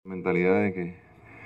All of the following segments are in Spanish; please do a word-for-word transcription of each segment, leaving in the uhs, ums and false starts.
Mentalidad de que,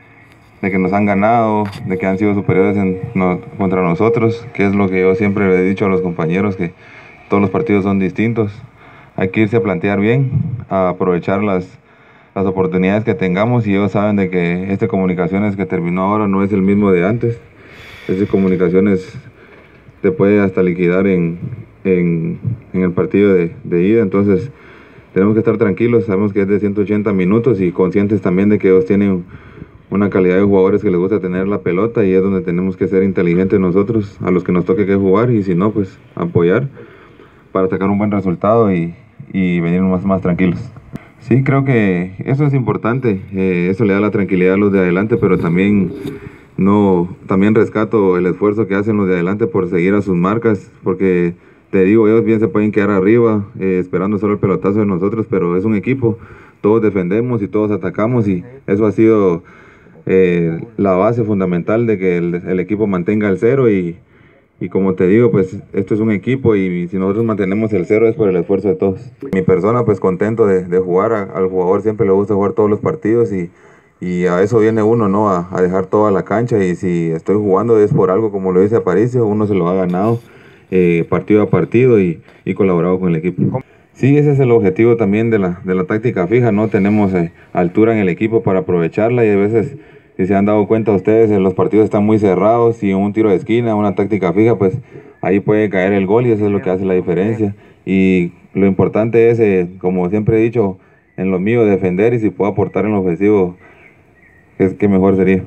de que nos han ganado, de que han sido superiores en, no, contra nosotros, que es lo que yo siempre le he dicho a los compañeros, que todos los partidos son distintos. Hay que irse a plantear bien, a aprovechar las, las oportunidades que tengamos, y ellos saben de que este Comunicaciones que terminó ahora no es el mismo de antes. Este Comunicaciones te puede hasta liquidar en, en, en el partido de, de ida, entonces tenemos que estar tranquilos. Sabemos que es de ciento ochenta minutos y conscientes también de que ellos tienen una calidad de jugadores que les gusta tener la pelota, y es donde tenemos que ser inteligentes nosotros, a los que nos toque que jugar, y si no, pues apoyar para sacar un buen resultado y, y venir más, más tranquilos. Sí, creo que eso es importante, eh, eso le da la tranquilidad a los de adelante, pero también, no, también rescato el esfuerzo que hacen los de adelante por seguir a sus marcas, porque te digo, ellos bien se pueden quedar arriba eh, esperando solo el pelotazo de nosotros, pero es un equipo, todos defendemos y todos atacamos, y eso ha sido eh, la base fundamental de que el, el equipo mantenga el cero, y, y como te digo, pues esto es un equipo, y si nosotros mantenemos el cero es por el esfuerzo de todos. Mi persona, pues contento de, de jugar, a, al jugador siempre le gusta jugar todos los partidos, y, y a eso viene uno, ¿no? A, a dejar toda la cancha, y si estoy jugando es por algo, como lo dice Aparicio, uno se lo ha ganado. Eh, partido a partido y, y colaborado con el equipo. Sí, ese es el objetivo también de la, de la táctica fija, ¿no? Tenemos eh, altura en el equipo para aprovecharla, y a veces, si se han dado cuenta ustedes, los partidos están muy cerrados, y un tiro de esquina, una táctica fija, pues ahí puede caer el gol, y eso es lo que hace la diferencia. Y lo importante es, eh, como siempre he dicho, en lo mío, defender, y si puedo aportar en lo ofensivo, es que mejor sería.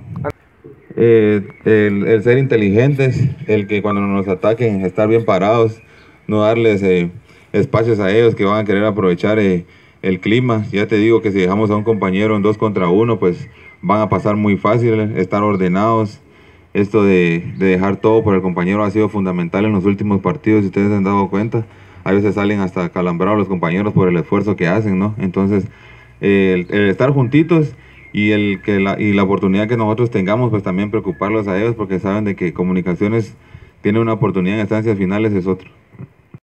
Eh, el, el ser inteligentes, el que cuando nos ataquen estar bien parados, no darles eh, espacios a ellos que van a querer aprovechar eh, el clima. Ya te digo que si dejamos a un compañero en dos contra uno, pues van a pasar muy fácil, estar ordenados. Esto de, de dejar todo por el compañero ha sido fundamental en los últimos partidos, si ustedes se han dado cuenta. A veces salen hasta calambrados los compañeros por el esfuerzo que hacen, ¿no? Entonces, eh, el, el estar juntitos y el que la, y la oportunidad que nosotros tengamos, pues también preocuparlos a ellos, porque saben de que Comunicaciones tiene una oportunidad en estancias finales, es otro.